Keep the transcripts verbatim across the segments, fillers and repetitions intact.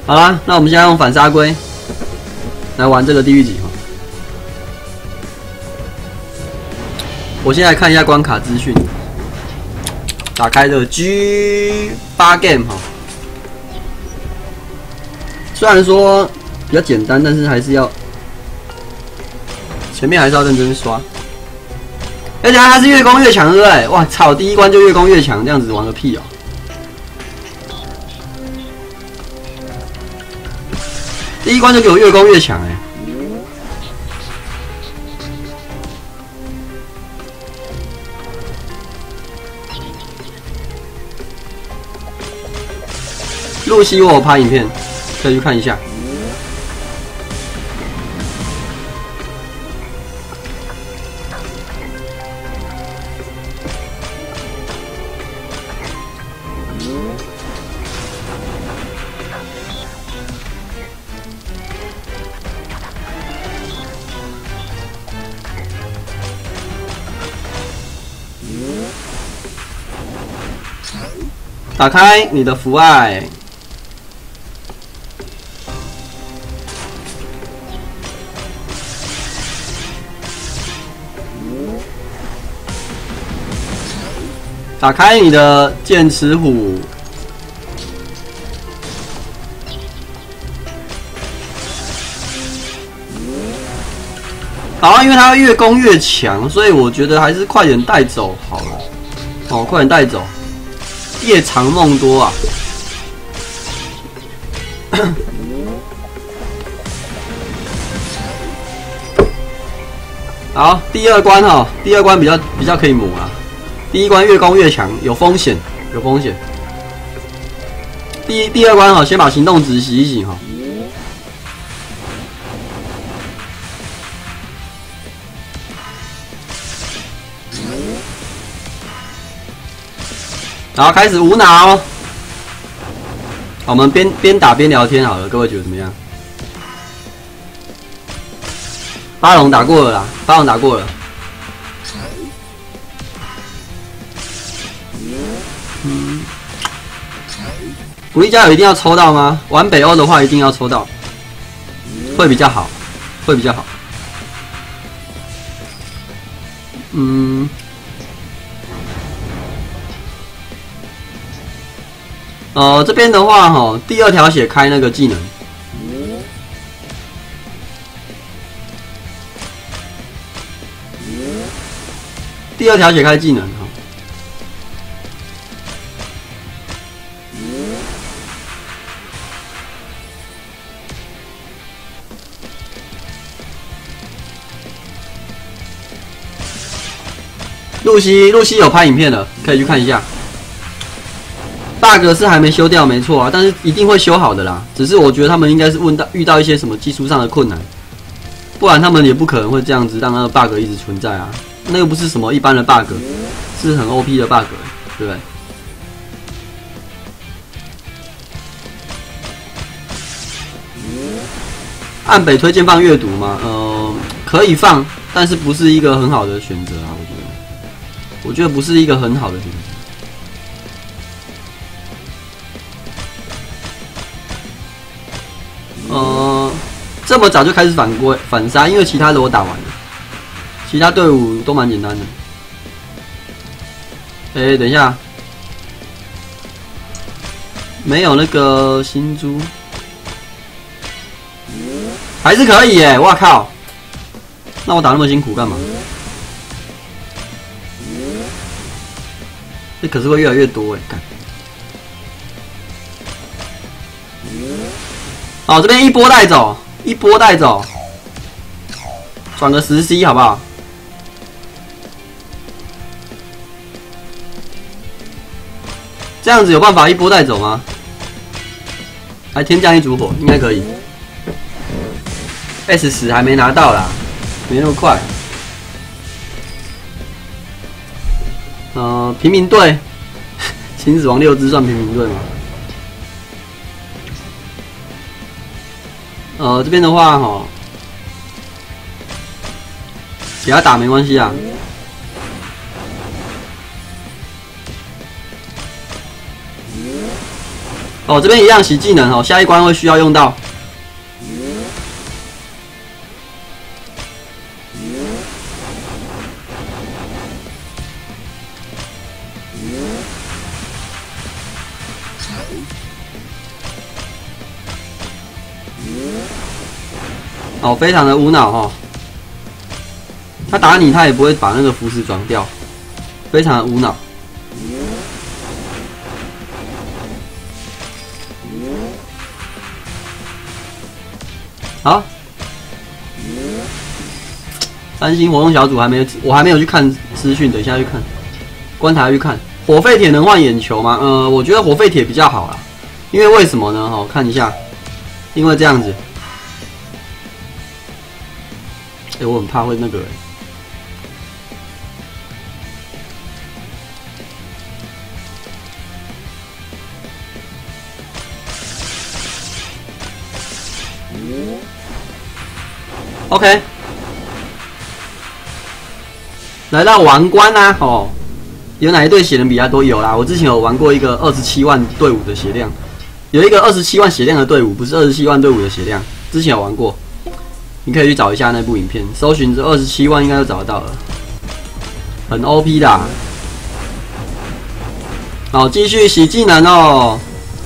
好啦，那我们现在用反杀龟来玩这个地狱级哈。我现在看一下关卡资讯，打开这个 G 八 Game 哈。虽然说比较简单，但是还是要前面还是要认真刷。而且它是越攻越强，对不对？哇操！第一关就越攻越强，这样子玩个屁哦！第一关就给我越攻越强哎、欸！露西我有拍影片，可以去看一下。打开你的符爱，打开你的剑齿虎，好，因为它越攻越强，所以我觉得还是快点带走好了。哦，快点带走。夜长梦多啊！好，第二关哈，第二关比较比较可以磨啊。第一关越攻越强，有风险，有风险。第第二关哈，先把行动值洗一洗哈。然后开始无脑，我们边边打边聊天好了，各位觉得怎么样？巴龙打过了啦，巴龙打过了。嗯，鼓励加油一定要抽到吗？玩北欧的话一定要抽到，会比较好，会比较好。嗯。呃，这边的话，哈，第二条血开那个技能，第二条血开技能哈。露西，露西有拍影片了，可以去看一下。bug 是还没修掉，没错啊，但是一定会修好的啦。只是我觉得他们应该是问到遇到一些什么技术上的困难，不然他们也不可能会这样子让那个 bug 一直存在啊。那又不是什么一般的 bug， 是很 O P 的 bug， 对不对？岸北推荐放阅读吗？呃，可以放，但是不是一个很好的选择啊。我觉得，我觉得不是一个很好的选择。呃，这么早就开始反归反杀，因为其他的我打完了，其他队伍都蛮简单的。哎、欸，等一下，没有那个新珠，还是可以耶！哇靠，那我打那么辛苦干嘛？这可是会越来越多哎，干。好，这边一波带走，一波带走，转个十 C 好不好？这样子有办法一波带走吗？还天降一烛火，应该可以。S 十还没拿到啦，没那么快。呃，平民队，秦始皇六只算平民队吗？呃，这边的话哈，给他打没关系啊。 哦，这边一样洗技能哦，下一关会需要用到。哦，非常的无脑哦。他打你，他也不会把那个符石转掉，非常的无脑。好，三星活动小组还没，我还没有去看资讯，等一下去看，观察去看。火废铁能换眼球吗？呃，我觉得火废铁比较好啦，因为为什么呢？哦，看一下，因为这样子，哎、欸，我很怕会那个、欸。OK， 来到王冠啊，哦，有哪一队血人比较多？有啦，我之前有玩过一个二十七万队伍的血量，有一个二十七万血量的队伍，不是二十七万队伍的血量，之前有玩过，你可以去找一下那部影片，搜寻这二十七万应该就找得到了，很 O P 的。好，继续洗技能哦。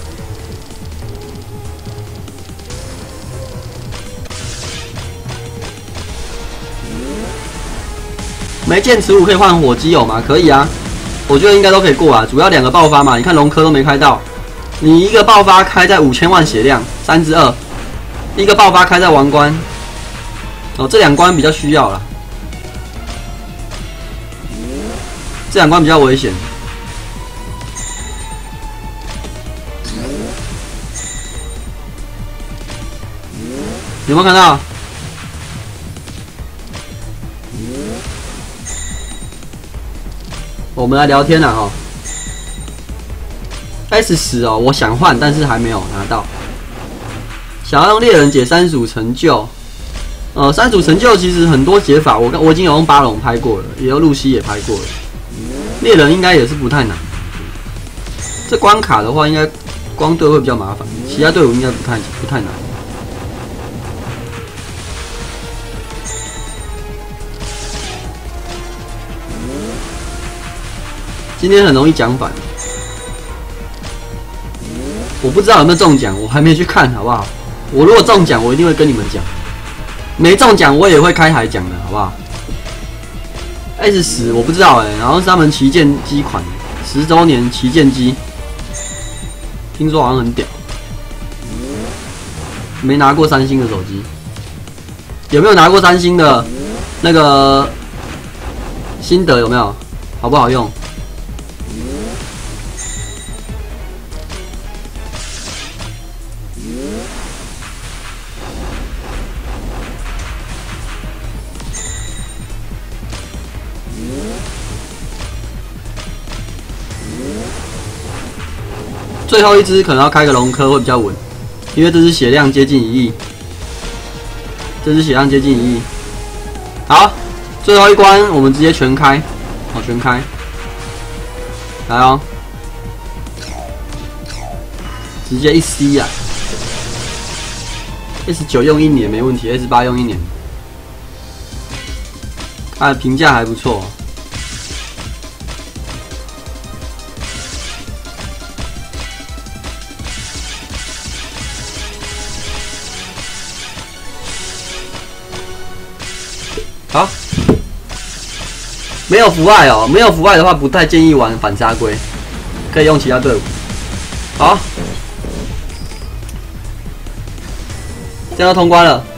没剑齿五可以换火机有吗？可以啊，我觉得应该都可以过啊。主要两个爆发嘛，你看龙科都没开到，你一个爆发开在五千万血量，三之二，一个爆发开在王冠，哦，这两关比较需要啦，这两关比较危险。有没有看到？我们来聊天了哈 ，S 十哦，我想换，但是还没有拿到。想要用猎人解三组成就，呃，三组成就其实很多解法，我我已经有用巴龙拍过了，也有露西也拍过了。猎人应该也是不太难。这关卡的话，应该光队会比较麻烦，其他队伍应该不太不太难。今天很容易讲反，我不知道有没有中奖，我还没去看，好不好？我如果中奖，我一定会跟你们讲；没中奖，我也会开台讲的，好不好 ？S 十我不知道哎、欸，然后是他们旗舰机款，十周年旗舰机，听说好像很屌。没拿过三星的手机，有没有拿过三星的？那个心得有没有？好不好用？最后一只可能要开个龙科会比较稳，因为这只血量接近一亿，这只血量接近一亿。好，最后一关我们直接全开，好全开，来哦，直接一 C 啊 ，S 九用一年没问题 ，S 八用一年，它的评价还不错。好，没有符爱哦，没有符爱的话，不太建议玩反杀龟，可以用其他队伍。好，这样就通关了。